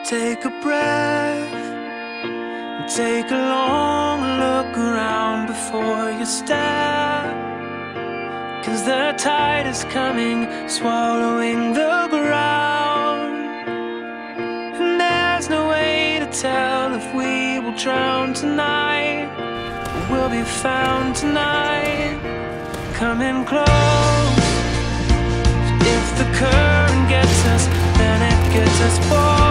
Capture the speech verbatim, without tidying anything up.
take a breath and take a long look around before you step, 'cause the tide is coming, swallowing the ground. And there's no way to tell if we will drown tonight or we'll be found tonight. Coming close. If the current gets us, then it gets us both.